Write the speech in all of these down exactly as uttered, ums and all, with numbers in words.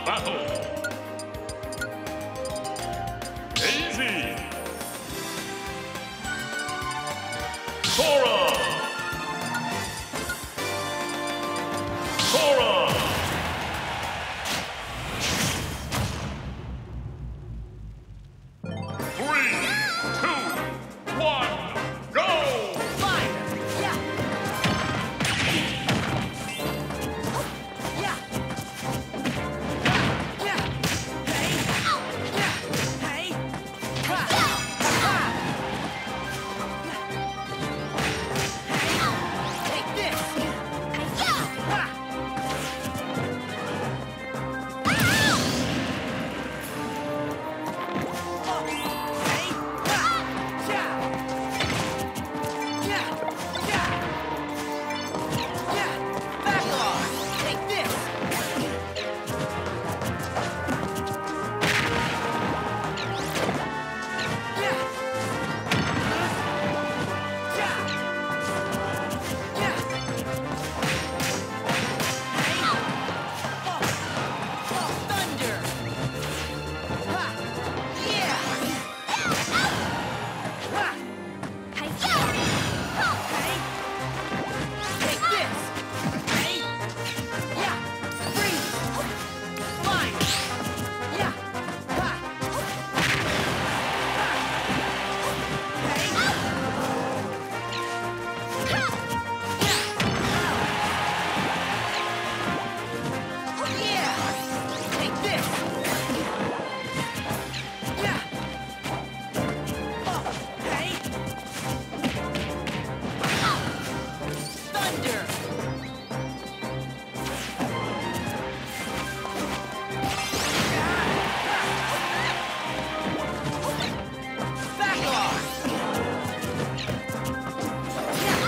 battle. VYZEE. Sora. Sora. Three, two, one, go! Fire! Yeah! Yeah! Yeah! Hey! Yeah! Hey! Ha! Ha! Hey! Take this! Ha! Hey! Ha! Yeah! Yeah! Yeah! Yeah! Back off! Take this! Yeah! Yeah! Yeah! Hey! Oh! Oh! Thunder! Ha! Yeah! Ha! Hey! Take this! Hey! Yeah! Freeze! Fine! Yeah! Ha! Hey! Yeah! Take this! Yeah! Oh! Hey! Thunder! Back off! Yeah!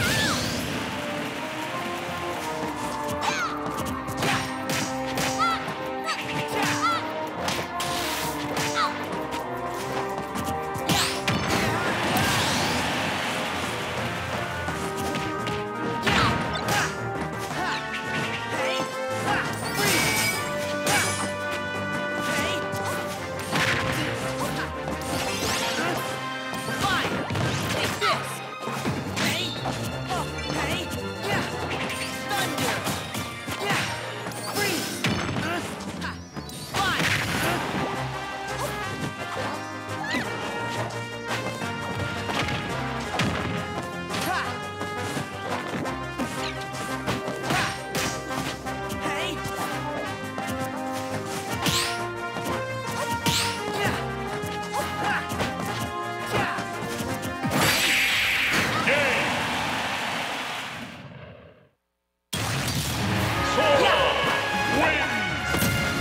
Sora wins!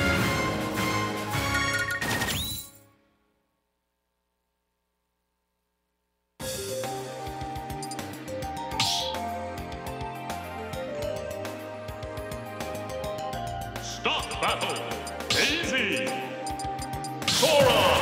Stop battle! VYZEE! Sora!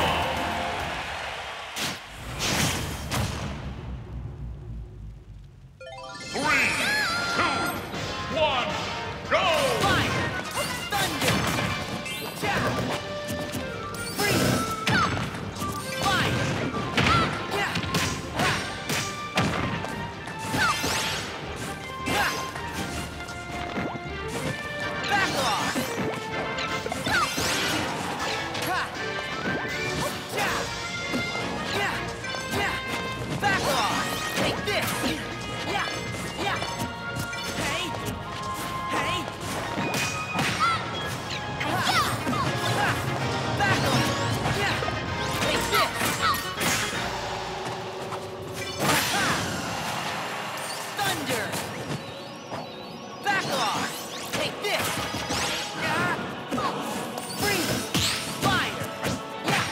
Three, two, one, go! Fire! Thunder! Yeah! Freeze! Fire! Yeah! Ha! Ha! Back off! Ha! Yeah! Yeah! Yeah! Back off! Take this! Yeah! Yeah! Hey! Hey! Back off! Yeah! Take this! Thunder! Back off! Take this! Freeze! Fire! Yeah!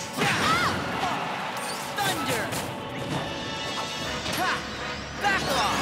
Yeah! Thunder! Ha! Back off!